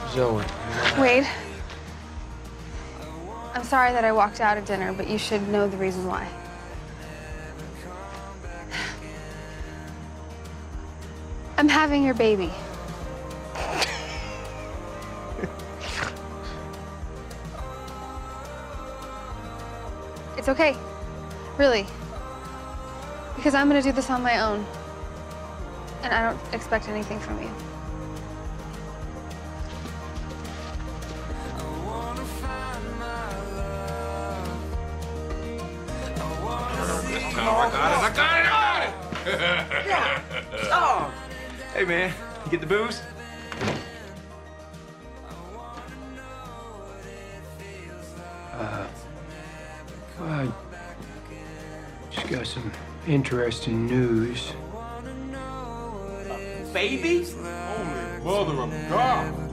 Zoe. Wade, I'm sorry that I walked out at dinner, but you should know the reason why. I'm having your baby. It's okay, really. Because I'm gonna do this on my own. And I don't expect anything from you. I got it! Yeah. Oh. Hey, man, you get the booze? I just got some interesting news. Baby? Holy mother of God.